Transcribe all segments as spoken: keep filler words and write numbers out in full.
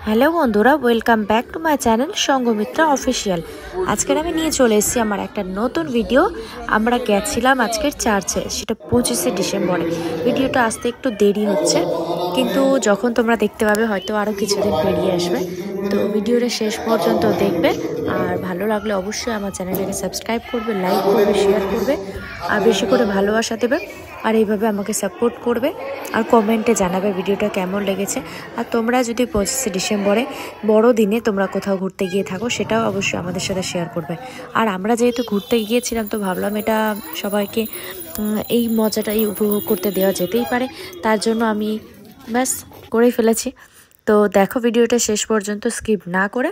Hello বন্ধুরা, welcome back to my channel Sanghamitra official. আজকের আমি নিয়ে চলে এসেছি আমার একটা নতুন ভিডিও। আমরা গেছিলাম আজকের চার্চে, সেটা পঁচিশে ডিসেম্বরে। ভিডিওটা আসতে একটু দেরি হচ্ছে, কিন্তু যখন তোমরা দেখতে পাবে হয়তো আরও কিছুদিন পেরিয়ে আসবে। তো ভিডিওটা শেষ পর্যন্ত দেখবে, আর ভালো লাগলে অবশ্যই আমার চ্যানেলটাকে সাবস্ক্রাইব করবে, লাইক করবে, শেয়ার করবে, আর বেশি করে ভালোবাসা দেবে। আর এইভাবে আমাকে সাপোর্ট করবে, আর কমেন্টে জানাবে ভিডিওটা কেমন লেগেছে। আর তোমরা যদি পঁচিশে ডিসেম্বরে বড় দিনে তোমরা কোথাও ঘুরতে গিয়ে থাকো, সেটাও অবশ্যই আমাদের সাথে শেয়ার করবে। আর আমরা যেহেতু ঘুরতে গিয়েছিলাম, তো ভাবলাম এটা সবাইকে এই মজাটাই উপভোগ করতে দেওয়া যেতেই পারে, তার জন্য আমি ব্যাস করেই ফেলেছি। তো দেখো ভিডিওটা শেষ পর্যন্ত স্কিপ না করে।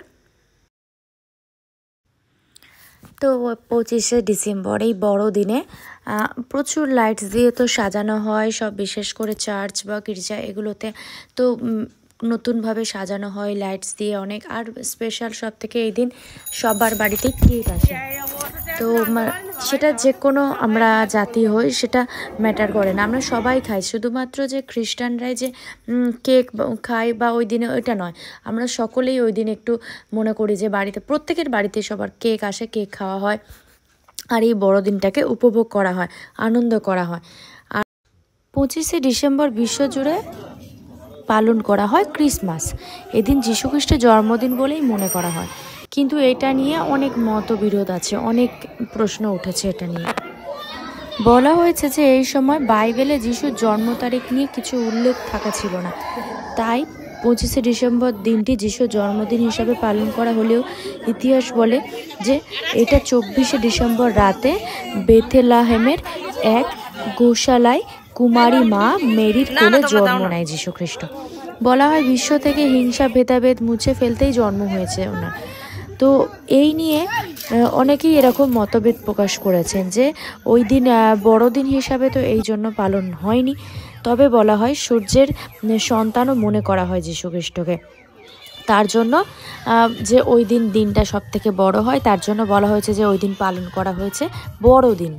তো পঁচিশে ডিসেম্বর এই বড় দিনে প্রচুর লাইটস দিয়ে তো সাজানো হয় সব, বিশেষ করে চার্চ বা গির্জা এগুলোতে তো নতুনভাবে সাজানো হয় লাইটস দিয়ে অনেক। আর স্পেশাল সব থেকে এই দিন সবার বাড়িতে কেক আসে। তো সেটা যে কোনো আমরা জাতি হই সেটা ম্যাটার করে না, আমরা সবাই খাই। শুধুমাত্র যে খ্রিস্টানরাই যে কেক খাই বা ওই দিনে ওইটা নয়, আমরা সকলেই ওই দিন একটু মনে করি যে বাড়িতে প্রত্যেকের বাড়িতে সবার কেক আসে, কেক খাওয়া হয়, আর এই বড়দিনটাকে উপভোগ করা হয়, আনন্দ করা হয়। আর পঁচিশে ডিসেম্বর বিশ্বজুড়ে পালন করা হয় ক্রিসমাস। এদিন যীশুখ্রিস্টের জন্মদিন বলেই মনে করা হয়, কিন্তু এটা নিয়ে অনেক মতবিরোধ আছে, অনেক প্রশ্ন উঠেছে এটা নিয়ে। বলা হয়েছে যে এই সময় বাইবেলে যিশুর জন্ম তারিখ নিয়ে কিছু উল্লেখ থাকা ছিল না, তাই পঁচিশে ডিসেম্বর দিনটি যিশুর জন্মদিন হিসাবে পালন করা হলেও ইতিহাস বলে যে এটা চব্বিশে ডিসেম্বর রাতে বেথেলাহেমের এক গোশালায় কুমারী মা মেরির কোলে জন্ম নেয় যীশুখ্রিস্ট। বলা হয় বিশ্ব থেকে হিংসা ভেদাভেদ মুছে ফেলতেই জন্ম হয়েছে ওনার। তো এই নিয়ে অনেকেই এরকম মতভেদ প্রকাশ করেছেন যে ওই দিন বড়দিন হিসাবে তো এই জন্য পালন হয়নি, তবে বলা হয় সূর্যের সন্তানও মনে করা হয় যীশুখ্রিস্টকে, তার জন্য যে ওই দিন দিনটা সব থেকে বড় হয়, তার জন্য বলা হয়েছে যে ওই দিন পালন করা হয়েছে বড়দিন।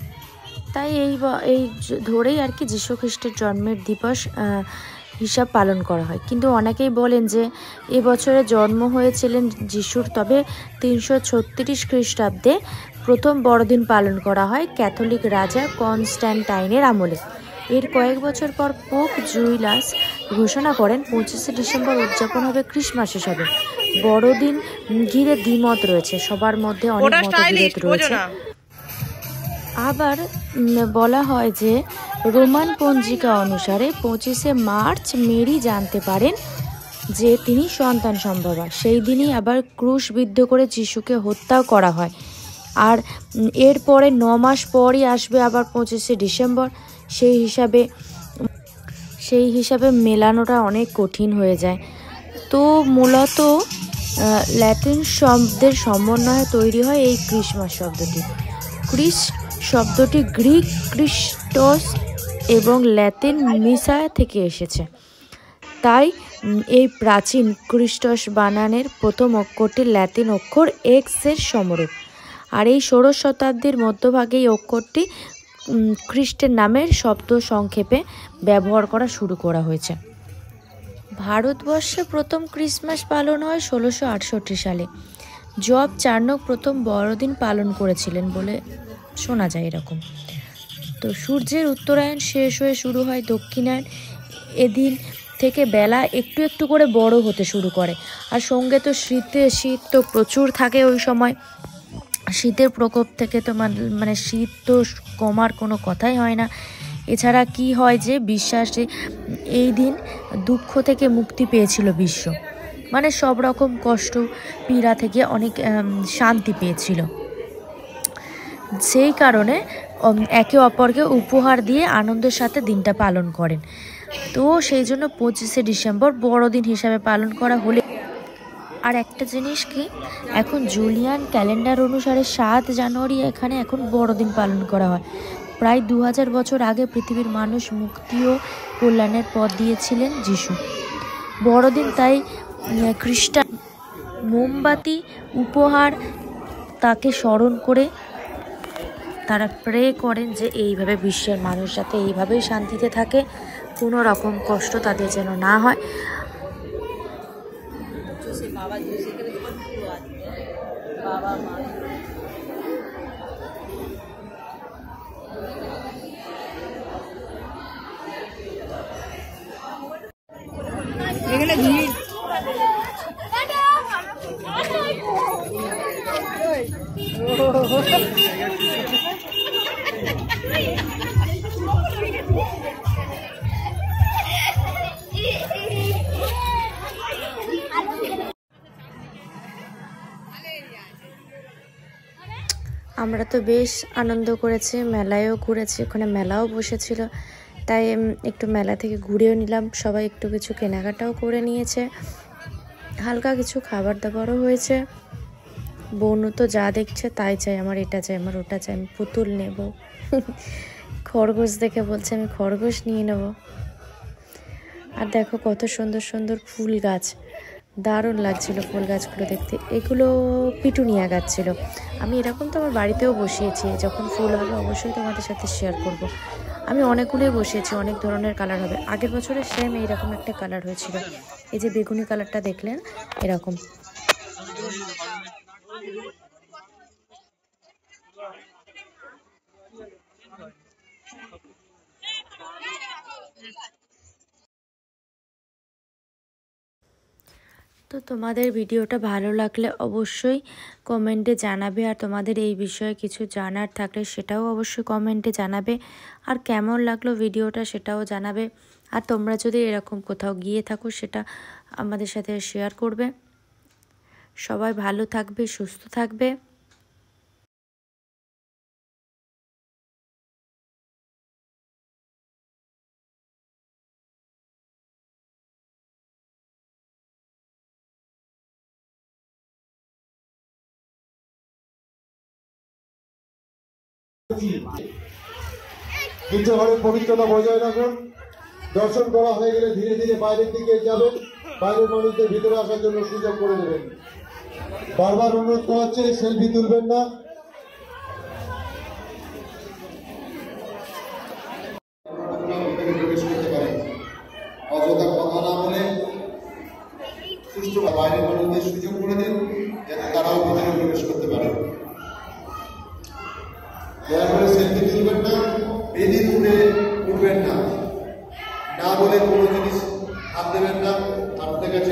তাই এই এই ধরেই আর কি যীশুখ্রিস্টের জন্মের দিবস হিসাব পালন করা হয়। কিন্তু অনেকেই বলেন যে এবছরে জন্ম হয়েছিলেন যিশুর, তবে তিনশো ছত্রিশ খ্রিস্টাব্দে প্রথম বড়দিন পালন করা হয় ক্যাথলিক রাজা কনস্ট্যান্টাইনের আমলে। এর কয়েক বছর পর পোপ জুইলাস ঘোষণা করেন পঁচিশে ডিসেম্বর উদযাপন হবে ক্রিসমাস হিসাবে। বড়দিন ঘিরে দ্বিমত রয়েছে, সবার মধ্যে অনেক মতবিরোধ রয়েছে। আবার বলা হয় যে রোমান পঞ্জিকা অনুসারে পঁচিশে মার্চ মেরি জানতে পারেন যে তিনি সন্তান সম্ভবা। সেই দিনই আবার ক্রুশবিদ্ধ করে যিশুকে হত্যাও করা হয়। আর এরপরে ন মাস পরই আসবে আবার পঁচিশে ডিসেম্বর। সেই হিসাবে সেই হিসাবে মেলানোটা অনেক কঠিন হয়ে যায়। তো মূলত ল্যাটিন শব্দের সমন্বয়ে তৈরি হয় এই ক্রিসমাস শব্দটি। ক্রিস শব্দটি গ্রিক ক্রিস্টস এবং ল্যাতিন মিসায়া থেকে এসেছে, তাই এই প্রাচীন ক্রিস্টস বানানের প্রথম অক্ষরটি ল্যাতিন অক্ষর এক্স এর সমরূপ। আর এই ষোড়শ শতাব্দীর মধ্যভাগে এই অক্ষরটি খ্রিস্টের নামের শব্দ সংক্ষেপে ব্যবহার করা শুরু করা হয়েছে। ভারতবর্ষে প্রথম ক্রিসমাস পালন হয় ষোলোশো আটষট্টি সালে। জব চার্নক প্রথম বড়দিন পালন করেছিলেন বলে শোনা যায় এরকম। তো সূর্যের উত্তরায়ণ শেষ হয়ে শুরু হয় দক্ষিণায়ন। এদিন থেকে বেলা একটু একটু করে বড় হতে শুরু করে। আর সঙ্গে তো শীতে শীত তো প্রচুর থাকে ওই সময়। শীতের প্রকোপ থেকে তো মানে শীত তো কমার কোনো কথাই হয় না। এছাড়া কি হয় যে বিশ্বাসে এই দিন দুঃখ থেকে মুক্তি পেয়েছিল বিশ্ব, মানে সব রকম কষ্ট পীড়া থেকে অনেক শান্তি পেয়েছিল। সেই কারণে একে অপরকে উপহার দিয়ে আনন্দের সাথে দিনটা পালন করেন। তো সেই জন্য পঁচিশে ডিসেম্বর বড়দিন হিসাবে পালন করা হলে। আর একটা জিনিস কি, এখন জুলিয়ান ক্যালেন্ডার অনুসারে সাত জানুয়ারি এখানে এখন বড়দিন পালন করা হয়। প্রায় দু হাজার বছর আগে পৃথিবীর মানুষ মুক্তি ও কল্যাণের পথ দিয়েছিলেন যিশু। বড়দিন তাই খ্রিস্টান মোমবাতি উপহার তাকে স্মরণ করে তারা প্রে করেন যে এইভাবে বিশ্বের মানুষ যাতে এইভাবেই শান্তিতে থাকে, কোনো রকম কষ্ট তাদের যেন না হয়। আছে বাবা সেখানে সবগুলো আছে বাবা মা এখানে ভিড় আমরা তো বেশ আনন্দ করেছি, মেলায়ও ঘুরেছি, ওখানে মেলাও বসেছিল, তাই একটু মেলা থেকে ঘুরেও নিলাম। সবাই একটু কিছু কেনাকাটাও করে নিয়েছে, হালকা কিছু খাবার দাবারও হয়েছে। বোনও তো যা দেখছে তাই চাই, আমার এটা চাই, আমার ওটা চাই, আমি পুতুল নেব। খরগোশ দেখে বলছে আমি খরগোশ নিয়ে নেব। আর দেখো কত সুন্দর সুন্দর ফুল গাছ, দারুণ লাগছিল ফুল গাছগুলো দেখতে। এগুলো পিটুনিয়া গাছ ছিল, আমি এরকম তো আমার বাড়িতেও বসিয়েছি, যখন ফুল হবে অবশ্যই তোমাদের সাথে শেয়ার করব। আমি অনেকগুলোই বসিয়েছি, অনেক ধরনের কালার হবে। আগের বছরে সেম এইরকম একটা কালার হয়েছিল, এই যে বেগুনি কালারটা দেখলেন এরকম। তো তোমাদের ভিডিওটা ভালো লাগলে অবশ্যই কমেন্টে জানাবে, আর তোমাদের এই বিষয়ে কিছু জানার থাকলে সেটাও অবশ্যই কমেন্টে জানাবে, আর কেমন লাগলো ভিডিওটা সেটাও জানাবে। আর তোমরা যদি এরকম কোথাও গিয়ে থাকো সেটা আমাদের সাথে শেয়ার করবে। সবাই ভালো থাকবে, সুস্থ থাকবে। গির্জাঘরের পবিত্রতা বজায় রাখুন। দর্শন করা হয়ে গেলে ধীরে ধীরে বাইরের দিকে যাবেন, বাইরের মানুষদের ভিতরে আসার জন্য সুযোগ করে দেবেন। বারবার অনুরোধ করা হচ্ছে সেলফি তুলবেন না। প্রবেশ করতে পারেন, অযথা কথা না বলে সুষ্ঠু বাইরের মানুষদের সুযোগ করে দিন, যাতে তারাও ভিতরে প্রবেশ করতে পারে। দয়া করে সেলফি তুলবেন না, বেদি তুলে উঠবেন না, না বলে কোনো জিনিস হাত দেবেন না। আপনাদের কাছে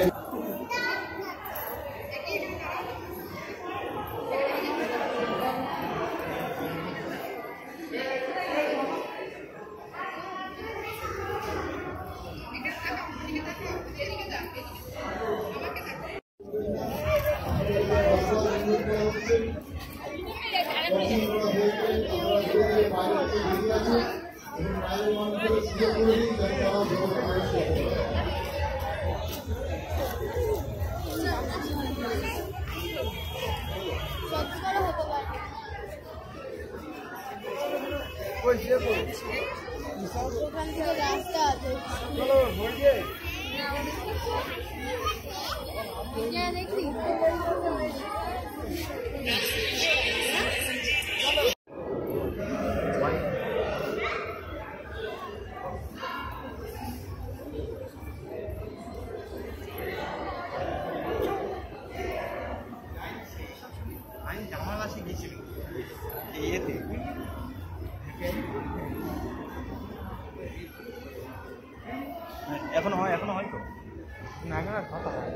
ওখান থেকে রাস্তা আছে দেখি আমি জামালাসে গেছিল ইয়েতে এখনো হয় এখনো হয় তো না না কথা হয়।